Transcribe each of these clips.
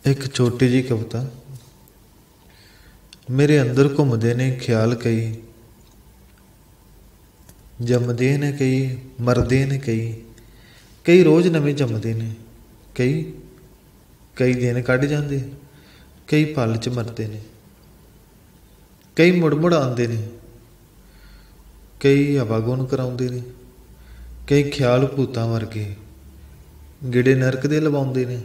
एक छोटी जी कविता। मेरे अंदर घूमते ने ख्याल कई, जमदे ने कई, मरदे ने कई, कई रोज़ नवे जमदे ने, कई कई दिन कढ़ जाते, कई पल च मरदे ने, कई मुड़ मुड़ आते ने, कई आवागुन कराउंदे ने, कई ख्याल भूतां वर्गे गिड़े नरक दे लवाउंदे ने।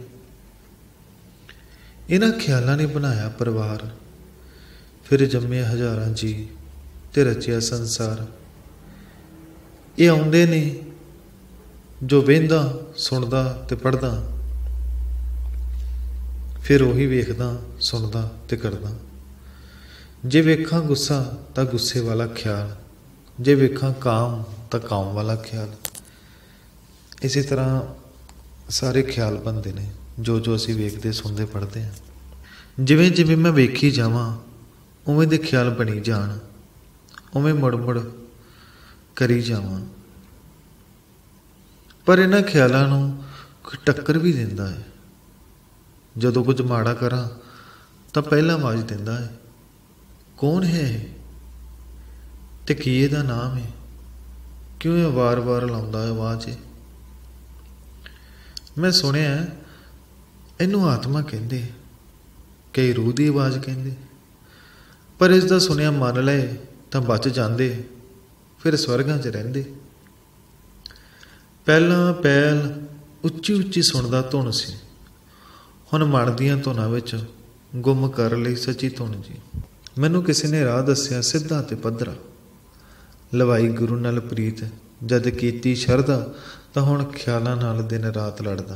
इन्हां ख्यालां ने बनाया परिवार, फिर जम्मे हज़ारां जी ते रचिया संसार। ये आउंदे ने जो वेंदा सुनदा ते पढ़दा, फिर उही वेखदा सुनदा ते करदा। जे वेखां गुस्सा तां गुस्से वाला ख्याल, जे वेखां काम तां काम वाला ख्याल। इसी तरह सारे ख्याल बनते हैं जो जो असी वेखते सुनते पढ़ते हैं। जिवें जिवें मैं वेखी जावां उवें दे ख्याल बनी जान, उवें मुड़ मुड़ करी जावां। पर इन्हां ख्यालां नूं कोई टक्कर भी दिंदा है। जदों कुछ माड़ा करां तां पहला आवाज़ दिंदा है, कौन है ते की इहदा नाम है, क्यों ये वार वार लाउंदा है आवाज़। मैं सुनिया इनू आत्मा कहते, कई रूह की आवाज़ कहते, पर इसका सुनिया मन ले तो बच जाते, फिर स्वर्गां च रहिंदे। पहला पहल उच्ची उच्ची सुनदा धुन सी, हुण मन दीआं धुनां विच गुम कर लई सची धुन जी। मैनू किसी ने राह दस्सिया सीधा ते पद्धरा, लवाई गुरु नाल प्रीत जद कीती शरदा, तां हुण ख्यालां नाल दिन रात लड़दा।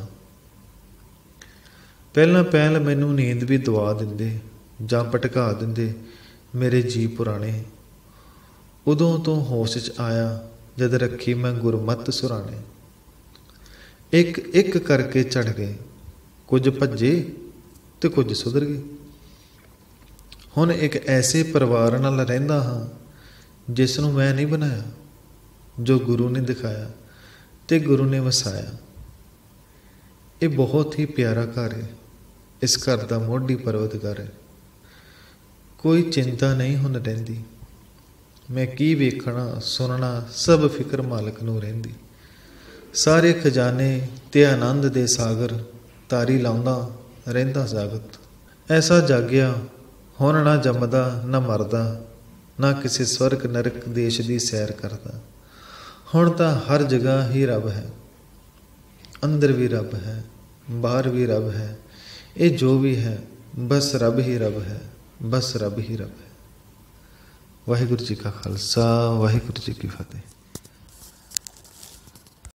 पहला पहल मैनू नींद भी दवा दिंदे जां भटका दिंदे मेरे जी पुराने। उदों तो होश च आया जद रखी मैं गुरमत सुराने। एक एक करके चढ़ गए, कुछ भज्जे ते कुछ सुधर गए। हुण एक ऐसे परिवार नाल रहिंदा हां जिसनूं मैं नहीं बनाया, जो गुरु ने दिखाया ते गुरु ने वसाया। ये बहुत ही प्यारा घर है, इस घर का मोढी परवतगार है। कोई चिंता नहीं हुण रहिंदी, मैं की वेखना सुनना सब फिक्र मालक नूं रहिंदी। सारे खजाने ते आनंद दे सागर तारी लाउंदा रहिंदा जागत। ऐसा जागिया हुण ना जमदा ना मरदा, ना किसी स्वर्ग नरक देश की सैर करदा। हुण तां हर जगह ही रब है, अंदर भी रब है, बाहर भी रब है। ये जो भी है बस रब ही रब है, बस रब ही रब है। वाहिगुरू जी का खालसा, वाहिगुरू जी की फतेह।